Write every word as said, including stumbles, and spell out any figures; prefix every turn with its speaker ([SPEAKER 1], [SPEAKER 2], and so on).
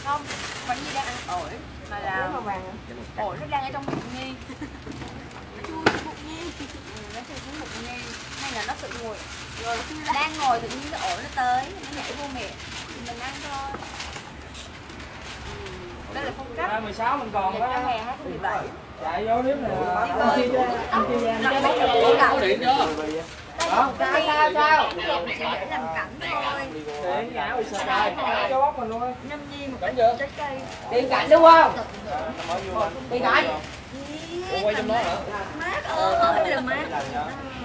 [SPEAKER 1] Không, Vẫn Nhi đang ăn ổi mà là ổi nó đang ở trong bụng Nhi. Nó chui trong bụng Nhi. Ừ, nó chui xuống bụng Nhi. Hay là nó tự ngồi rồi đang ngồi tự nhiên cái ổi nó tới, nó nhảy vô miệng thì mình ăn thôi. Đây là phong cách.
[SPEAKER 2] mười sáu mình còn
[SPEAKER 1] đó. Hè hai không một bảy.
[SPEAKER 2] Chạy vô nếu là
[SPEAKER 1] anh chia ra, anh chia ra cái bóng có điện chưa? Đó, sao sao sao? Chỉ để làm cảnh thôi.
[SPEAKER 2] Điện áo bị sao đây? Cho bóc mình luôn.
[SPEAKER 1] Nhâm nhi một trái cây.
[SPEAKER 3] Điện cảnh đúng không? Điện cảnh.
[SPEAKER 1] Quay trong đó hả? Mát ơi là mát.